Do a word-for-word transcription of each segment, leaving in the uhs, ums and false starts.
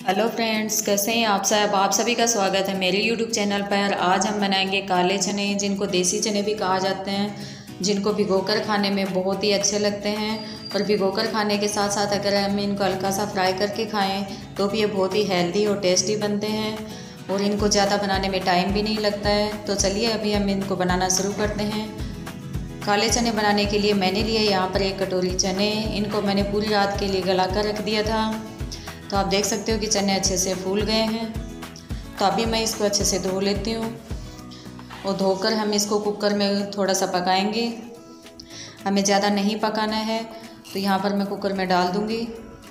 Hello friends, कैसे हैं आप सब। आप सभी का स्वागत है मेरे यूट्यूब चैनल पर। आज हम बनाएंगे काले चने, जिनको देसी चने भी कहा जाते हैं, जिनको भिगोकर खाने में बहुत ही अच्छे लगते हैं। और भिगोकर खाने के साथ साथ अगर हम इनको हल्का सा फ्राई करके खाएं तो भी ये बहुत ही हेल्दी और टेस्टी बनते हैं और इनको ज़्यादा बनाने में टाइम भी नहीं लगता है। तो चलिए अभी हम इनको बनाना शुरू करते हैं। काले चने बनाने के लिए मैंने लिए यहाँ पर एक कटोरी चने। इनको मैंने पूरी रात के लिए गला कर रख दिया था। तो आप देख सकते हो कि चने अच्छे से फूल गए हैं। तो अभी मैं इसको अच्छे से धो लेती हूँ और धोकर हम इसको कुकर में थोड़ा सा पकाएंगे। हमें ज़्यादा नहीं पकाना है। तो यहाँ पर मैं कुकर में डाल दूँगी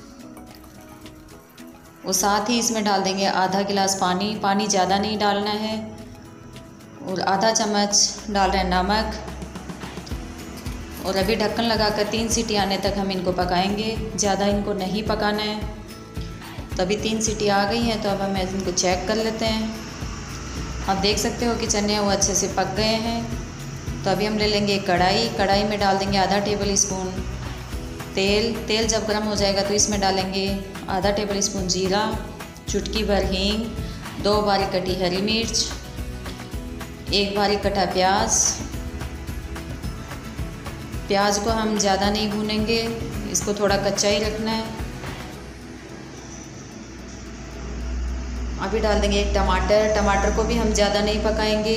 और साथ ही इसमें डाल देंगे आधा गिलास पानी। पानी ज़्यादा नहीं डालना है। और आधा चम्मच डाल रहे हैं नमक। और अभी ढक्कन लगाकर तीन सीटी आने तक हम इनको पकाएंगे। ज़्यादा इनको नहीं पकाना है। तो अभी तीन सीटी आ गई हैं। तो अब हम इनको चेक कर लेते हैं। आप देख सकते हो कि चने वो अच्छे से पक गए हैं। तो अभी हम ले लेंगे एक कढ़ाई। कढ़ाई में डाल देंगे आधा टेबल स्पून तेल। तेल जब गर्म हो जाएगा तो इसमें डालेंगे आधा टेबल स्पून जीरा, चुटकी भर हींग, दो बारीक कटी हरी मिर्च, एक बारीक कटा प्याज। प्याज को हम ज़्यादा नहीं भूनेंगे, इसको थोड़ा कच्चा ही रखना है। अभी डाल देंगे एक टमाटर। टमाटर को भी हम ज़्यादा नहीं पकाएंगे,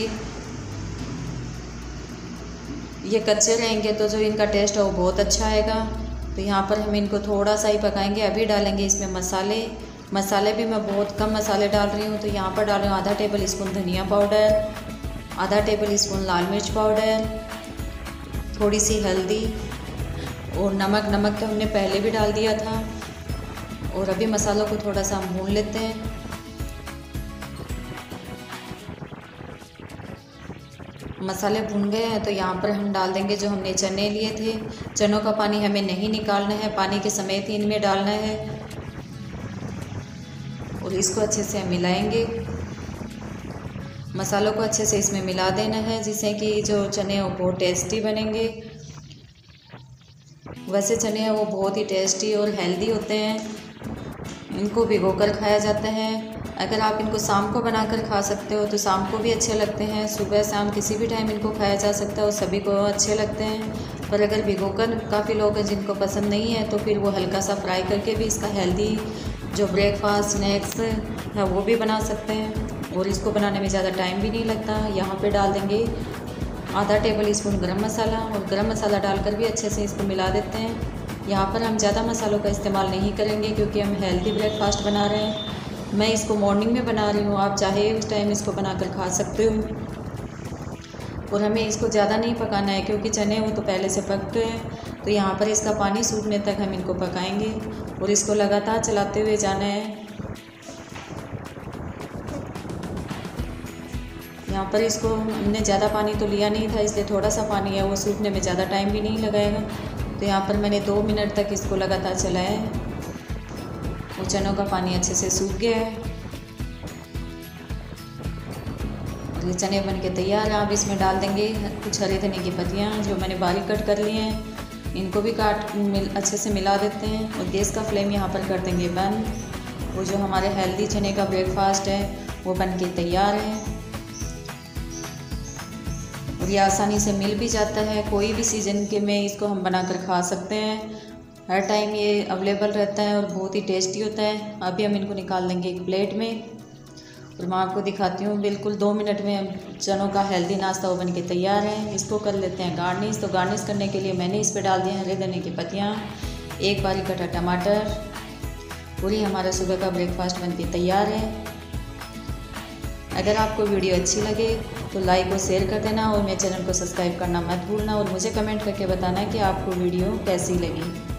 ये कच्चे रहेंगे तो जो इनका टेस्ट है वो बहुत अच्छा आएगा। तो यहाँ पर हम इनको थोड़ा सा ही पकाएंगे। अभी डालेंगे इसमें मसाले। मसाले भी मैं बहुत कम मसाले डाल रही हूँ। तो यहाँ पर डाल रही हूँ आधा टेबल स्पून धनिया पाउडर, आधा टेबल स्पून लाल मिर्च पाउडर, थोड़ी सी हल्दी और नमक। नमक तो हमने पहले भी डाल दिया था। और अभी मसालों को थोड़ा सा हम भून लेते हैं। मसाले भून गए हैं तो यहाँ पर हम डाल देंगे जो हमने चने लिए थे। चनों का पानी हमें नहीं निकालना है, पानी के समेत ही इनमें डालना है। और इसको अच्छे से हम मिलाएंगे। मसालों को अच्छे से इसमें मिला देना है, जिससे कि जो चने हैं वो बहुत टेस्टी बनेंगे। वैसे चने हैं वो बहुत ही टेस्टी और हेल्दी होते हैं। इनको भिगोकर खाया जाता है। अगर आप इनको शाम को बनाकर खा सकते हो तो शाम को भी अच्छे लगते हैं। सुबह शाम किसी भी टाइम इनको खाया जा सकता है और सभी को अच्छे लगते हैं। पर अगर भिगोकर काफ़ी लोग हैं जिनको पसंद नहीं है तो फिर वो हल्का सा फ्राई करके भी इसका हेल्दी जो ब्रेकफास्ट स्नैक्स है वो भी बना सकते हैं। और इसको बनाने में ज़्यादा टाइम भी नहीं लगता। यहाँ पे डाल देंगे आधा टेबल स्पून गरम मसाला। और गरम मसाला डालकर भी अच्छे से इसको मिला देते हैं। यहाँ पर हम ज़्यादा मसालों का इस्तेमाल नहीं करेंगे क्योंकि हम हेल्दी ब्रेकफास्ट बना रहे हैं। मैं इसको मॉर्निंग में बना रही हूँ, आप चाहे उस टाइम इसको बनाकर खा सकते हो। और हमें इसको ज़्यादा नहीं पकाना है क्योंकि चने वो तो पहले से पक गए हैं। तो यहाँ पर इसका पानी सूखने तक हम इनको पकाएंगे और इसको लगातार चलाते हुए जाना है। यहाँ पर इसको हमने ज़्यादा पानी तो लिया नहीं था, इसलिए थोड़ा सा पानी है, वो सूखने में ज़्यादा टाइम भी नहीं लगाएगा। तो यहाँ पर मैंने दो मिनट तक इसको लगातार चलाया है और चनों का पानी अच्छे से सूख गया है। और ये चने बन के तैयार हैं। अब इसमें डाल देंगे कुछ हरे धनिया की पत्तियाँ जो मैंने बारीक कट कर लिए हैं। इनको भी काट मिल अच्छे से मिला देते हैं और गैस का फ्लेम यहाँ पर कर देंगे बंद। वो जो हमारे हेल्दी चने का ब्रेकफास्ट है वो बन के तैयार है। और ये आसानी से मिल भी जाता है। कोई भी सीज़न के में इसको हम बनाकर खा सकते हैं। हर टाइम ये अवेलेबल रहता है और बहुत ही टेस्टी होता है। अभी हम इनको निकाल देंगे एक प्लेट में और मैं आपको दिखाती हूँ। बिल्कुल दो मिनट में चनों का हेल्दी नाश्ता वो बन के तैयार है। इसको कर लेते हैं गार्निश। तो गार्निश करने के लिए मैंने इस पर डाल दिए हरे धनिया की पत्तियाँ, एक बारीक कटा टमाटर। पूरी हमारा सुबह का ब्रेकफास्ट बन के तैयार है। अगर आपको वीडियो अच्छी लगे तो लाइक और शेयर कर देना और मेरे चैनल को सब्सक्राइब करना मत भूलना। और मुझे कमेंट करके बताना कि आपको वीडियो कैसी लगी।